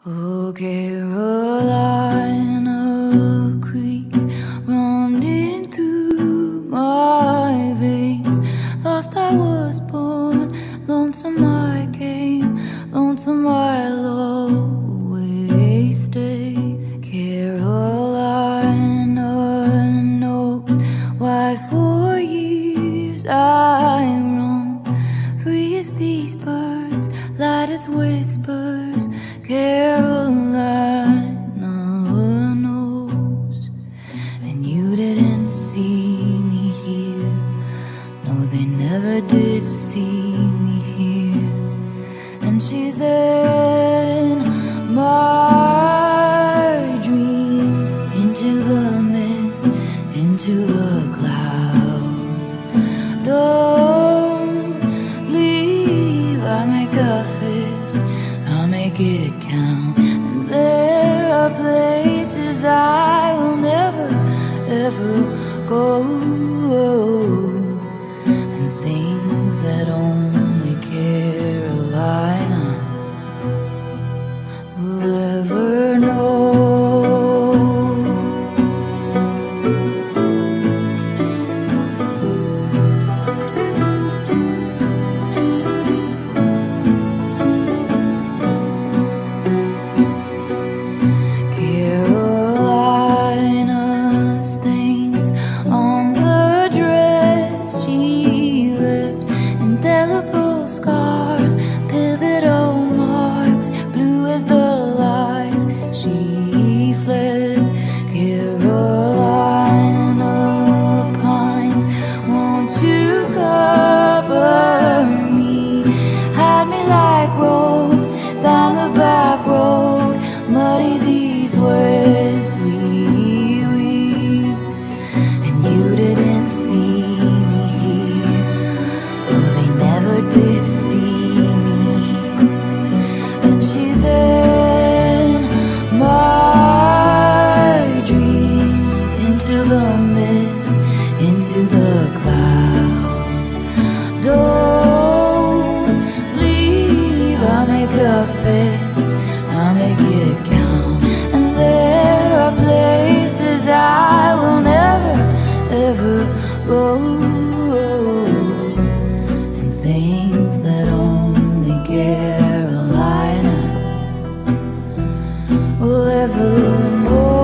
Oh, Carolina creeks running through my veins. Lost I was born, lonesome I came, lonesome I'll always stay. Carolina knows why for years I roam, free as these birds, light as whispers. Carolina knows. And you didn't see me here, no, they never did see me here. And she's in my dreams, into the mist, into the clouds. Don't leave, I make a fist, I'll make it count. And there are places I will never, ever go, and things that only Carolina will ever know. Scars, pivotal marks, blue as the life she fled. Carolina pines, won't you cover me? Hide me like ropes down the back road, muddy these webs we weave. And you didn't see me here, no, they never did see me. And she's in my dreams, into the mist, into the clouds. Don't leave, I'll make a fist, I'll make it count. And there are places I will never, ever go, things that only Carolina will ever know.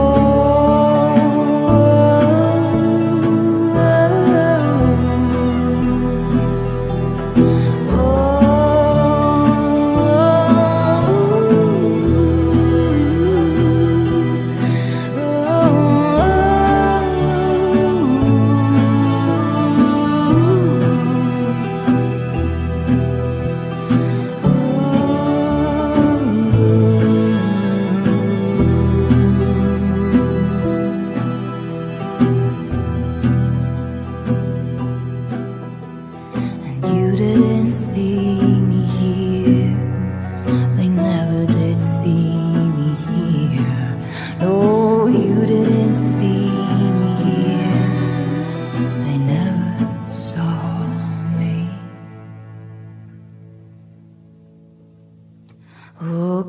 You didn't see me here, they never did see me here. No, you didn't see me here, they never saw me. Oh,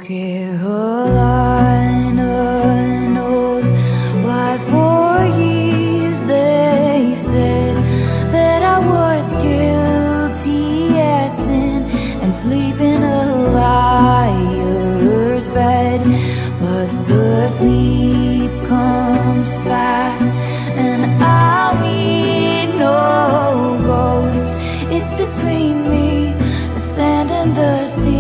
Carolina knows why for years they've said that I was guilty as sin and sleep in a liar's bed. But the sleep comes fast, and I'll meet no ghosts. It's between me, the sand and the sea.